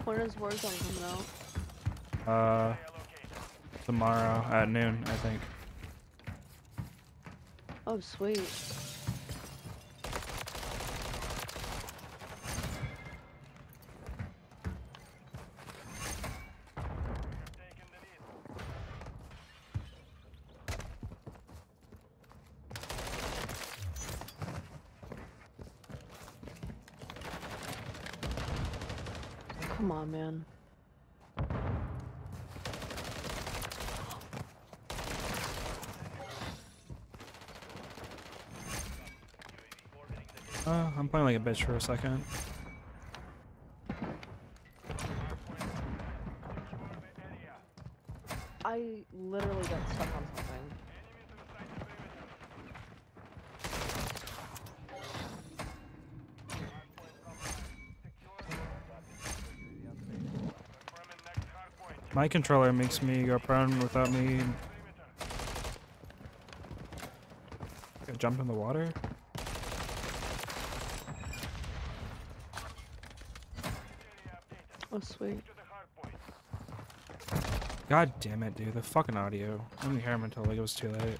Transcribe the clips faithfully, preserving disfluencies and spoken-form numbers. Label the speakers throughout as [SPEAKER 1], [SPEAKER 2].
[SPEAKER 1] When is Warzone coming out?
[SPEAKER 2] Uh, tomorrow at noon, I think.
[SPEAKER 1] Oh, sweet. Come on, man.
[SPEAKER 2] Uh, I'm playing like a bitch for a second.
[SPEAKER 1] I literally got stuck on something.
[SPEAKER 2] My controller makes me go prone without me. I jumped in the water.
[SPEAKER 1] Oh, sweet.
[SPEAKER 2] God damn it, dude. The fucking audio. I didn't hear him until like it was too late.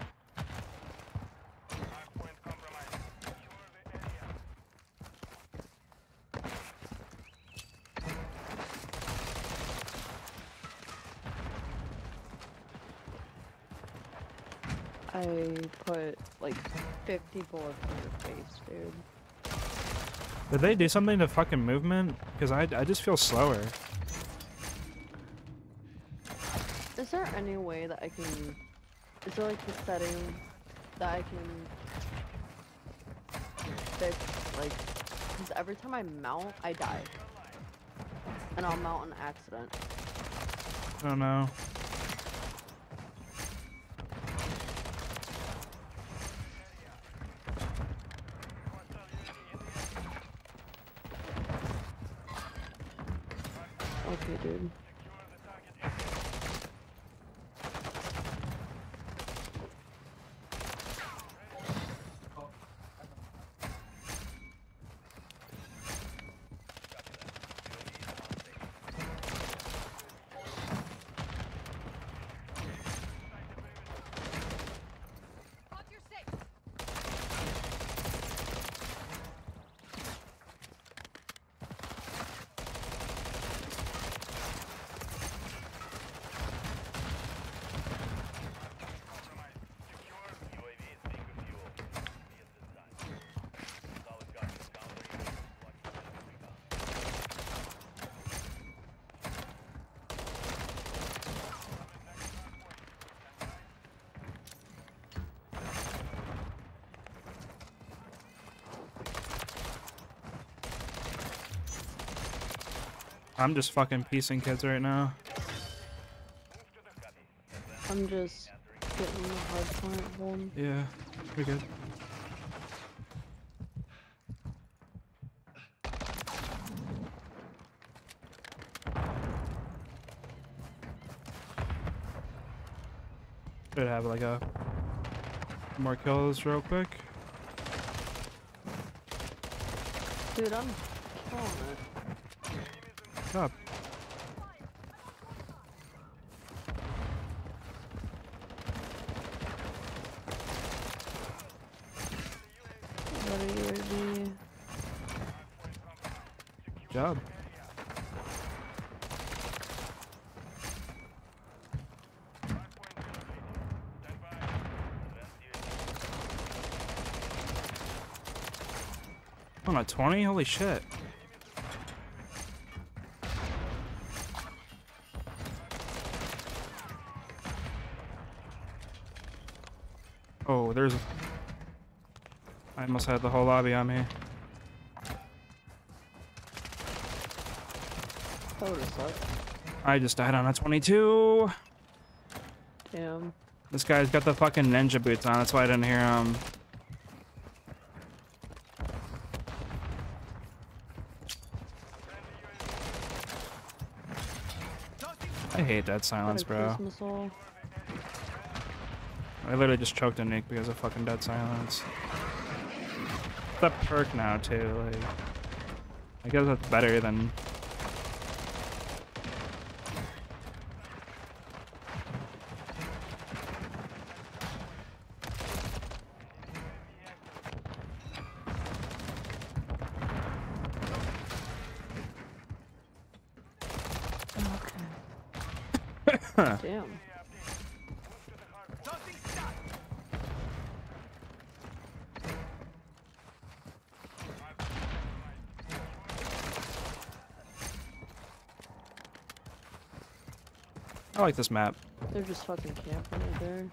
[SPEAKER 1] I put like fifty bullets in your face, dude.
[SPEAKER 2] Did they do something to fucking movement? Because I, I just feel slower.
[SPEAKER 1] Is there any way that I can... Is there like the setting that I can fix, like... Because every time I mount, I die. And I'll mount an accident.
[SPEAKER 2] I don't know.
[SPEAKER 1] Okay, dude.
[SPEAKER 2] I'm just fucking piecing kids right now.
[SPEAKER 1] I'm just getting the hard point hold.
[SPEAKER 2] Yeah, pretty good. Should have like a more kills real quick.
[SPEAKER 1] Dude, I'm killing it.
[SPEAKER 2] What's up?
[SPEAKER 1] What are you ready?
[SPEAKER 2] Good job. On a twenty? Holy shit. Oh, there's... I almost had the whole lobby on me.
[SPEAKER 1] That would've sucked.
[SPEAKER 2] I just died on a twenty-two.
[SPEAKER 1] Damn.
[SPEAKER 2] This guy's got the fucking ninja boots on, that's why I didn't hear him. I hate dead silence, bro. I literally just choked a nuke because of fucking dead silence. The perk now too, like I guess that's better than
[SPEAKER 1] Damn.
[SPEAKER 2] I like this map.
[SPEAKER 1] They're just fucking camping right there.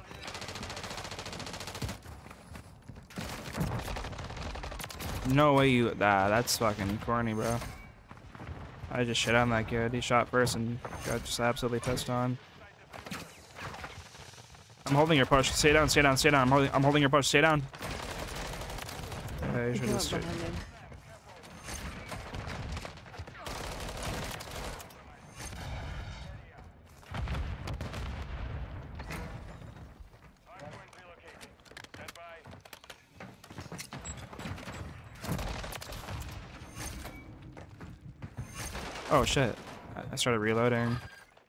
[SPEAKER 2] No way you. Ah, that's fucking corny, bro. I just shit on that kid. He shot first and got just absolutely pissed on. I'm holding your push. Stay down, stay down, stay down. I'm holding, I'm holding your push. Stay down. Okay, you
[SPEAKER 1] He
[SPEAKER 2] should
[SPEAKER 1] came up
[SPEAKER 2] just.
[SPEAKER 1] behind me.
[SPEAKER 2] Oh shit! I- I started reloading.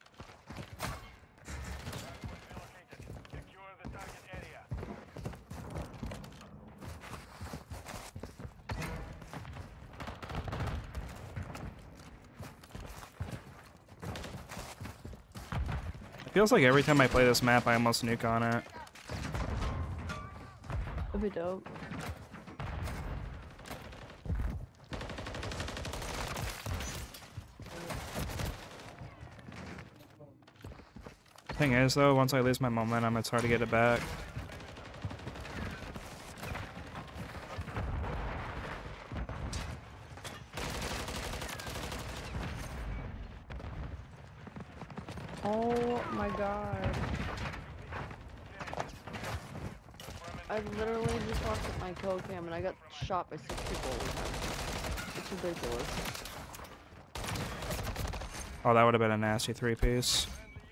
[SPEAKER 2] It feels like every time I play this map, I almost nuke on it.
[SPEAKER 1] That'd be dope.
[SPEAKER 2] Thing is, though, once I lose my momentum, it's hard to get it back.
[SPEAKER 1] Oh my god. I literally just walked at my kill cam and I got shot by six people all the time. It's ridiculous.
[SPEAKER 2] Oh, that would have been a nasty three-piece.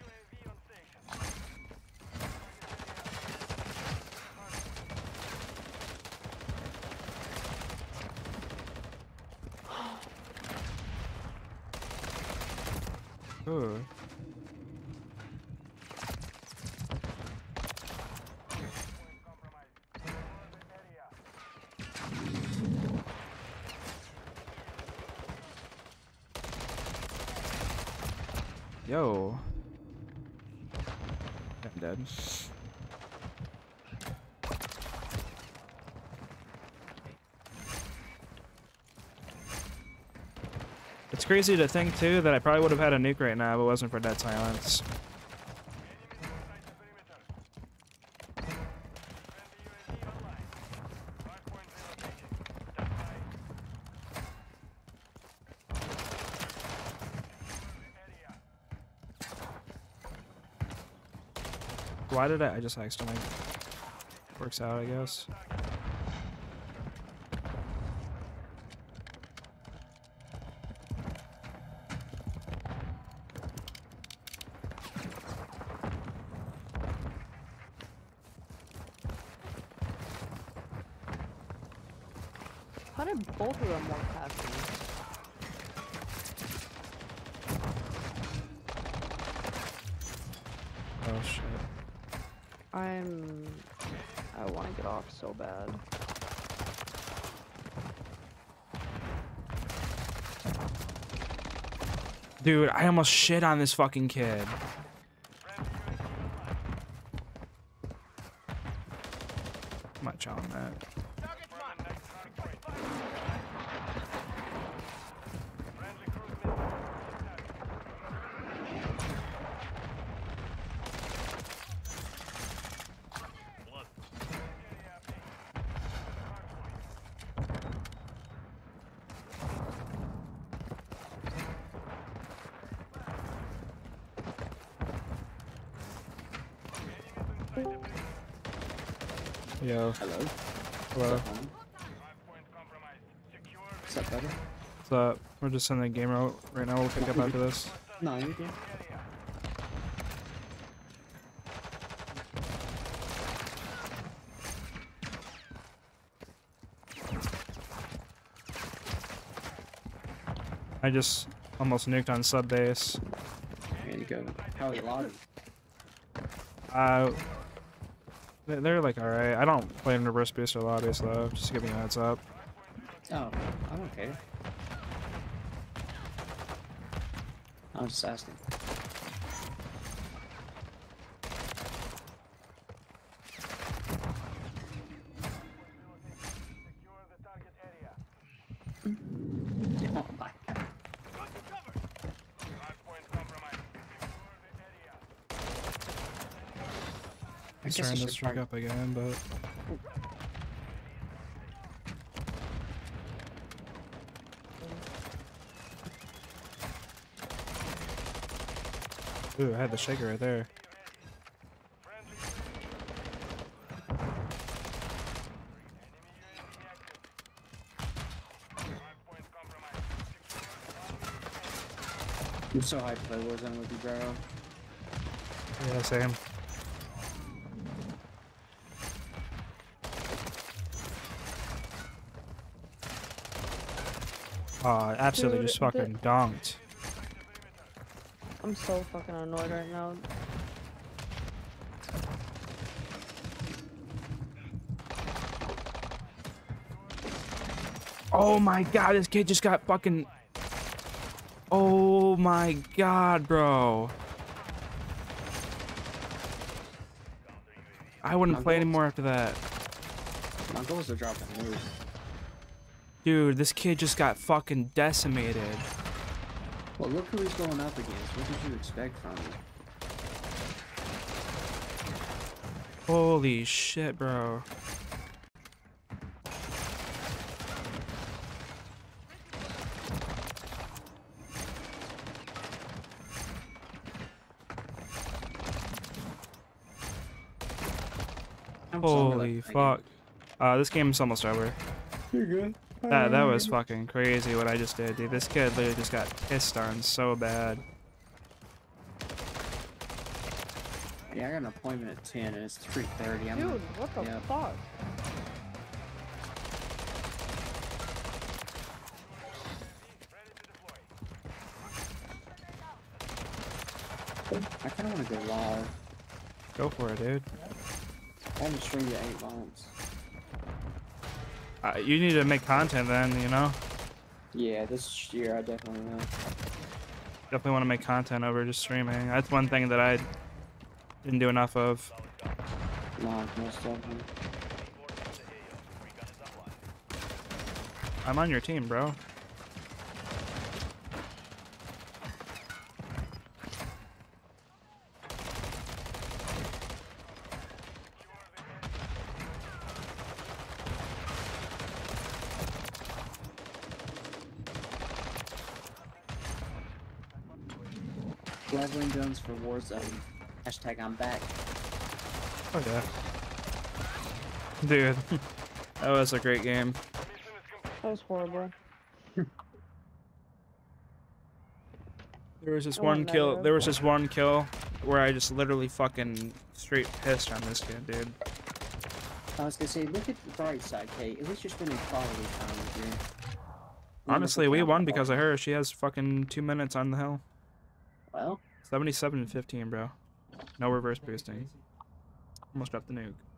[SPEAKER 2] Ooh. Yo. I'm dead. It's crazy to think, too, that I probably would have had a nuke right now if it wasn't for Dead Silence. Why did I? I just accidentally. Works out, I guess.
[SPEAKER 1] How did both of them walk past me?
[SPEAKER 2] Oh shit.
[SPEAKER 1] I'm... I want to get off so bad.
[SPEAKER 2] Dude, I almost shit on this fucking kid. Much on that. Yo.
[SPEAKER 3] Hello.
[SPEAKER 2] Hello.
[SPEAKER 3] What's up, buddy?
[SPEAKER 2] What's up? We're just in the game route right now. We'll pick up after this.
[SPEAKER 3] No, you're good.
[SPEAKER 2] I just almost nuked on sub base.
[SPEAKER 3] There you go. How are the lobby?
[SPEAKER 2] Uh, they- they're like alright. I don't play in reverse booster lobbies though. Just giving you a heads up.
[SPEAKER 3] Oh, I don't care. I was just asking. I
[SPEAKER 2] He's
[SPEAKER 3] guess I
[SPEAKER 2] trying to
[SPEAKER 3] should
[SPEAKER 2] strike
[SPEAKER 3] try-
[SPEAKER 2] up again, but ooh, I had the shaker right there.
[SPEAKER 3] I'm so hyped to play Warzone with you, bro.
[SPEAKER 2] Yeah, same. Oh, I absolutely
[SPEAKER 1] Dude,
[SPEAKER 2] just
[SPEAKER 1] the-
[SPEAKER 2] fucking donked.
[SPEAKER 1] I'm so fucking annoyed right now.
[SPEAKER 2] Oh my god, this kid just got fucking... Oh my god, bro. I wouldn't
[SPEAKER 3] My
[SPEAKER 2] play
[SPEAKER 3] goal-
[SPEAKER 2] anymore after that.
[SPEAKER 3] My goal is to drop a nuke.
[SPEAKER 2] Dude, this kid just got fucking decimated.
[SPEAKER 3] Well, look who he's going up against. What did you expect from him?
[SPEAKER 2] Holy shit, bro.
[SPEAKER 3] How much longer
[SPEAKER 2] Holy
[SPEAKER 3] left in the
[SPEAKER 2] fuck. Uh, this game's almost over.
[SPEAKER 3] game? You're good.
[SPEAKER 2] That that was fucking crazy what I just did, dude. This kid literally just got pissed on so bad.
[SPEAKER 3] Yeah, I got an appointment at ten and it's three thirty. I'm
[SPEAKER 1] Dude, what the
[SPEAKER 3] yeah.
[SPEAKER 1] fuck?
[SPEAKER 3] I kind of want to go live.
[SPEAKER 2] Go for it, dude.
[SPEAKER 3] I haven't streamed at eight months.
[SPEAKER 2] Uh, you need to make content then, you know?
[SPEAKER 3] Yeah, this year I definitely will.
[SPEAKER 2] Definitely want to make content over just streaming. That's one thing that I didn't do enough of.
[SPEAKER 3] Nah, most of them.
[SPEAKER 2] I'm on your team, bro.
[SPEAKER 3] Leveling guns for Warzone. Hashtag I'm back.
[SPEAKER 2] Oh yeah. Dude, that was a great game.
[SPEAKER 1] That was horrible.
[SPEAKER 2] There was just
[SPEAKER 1] I
[SPEAKER 2] one
[SPEAKER 1] want
[SPEAKER 2] kill.
[SPEAKER 1] negative.
[SPEAKER 2] There was just one kill where I just literally fucking straight pissed on this kid, dude.
[SPEAKER 3] I was gonna say, look at the bright side, Kate. At least you're spending quality time with you.
[SPEAKER 2] Honestly, we won because of her. She has fucking two minutes on the hill.
[SPEAKER 3] Well,
[SPEAKER 2] seventy-seven and fifteen, bro. No reverse boosting. Almost dropped the nuke.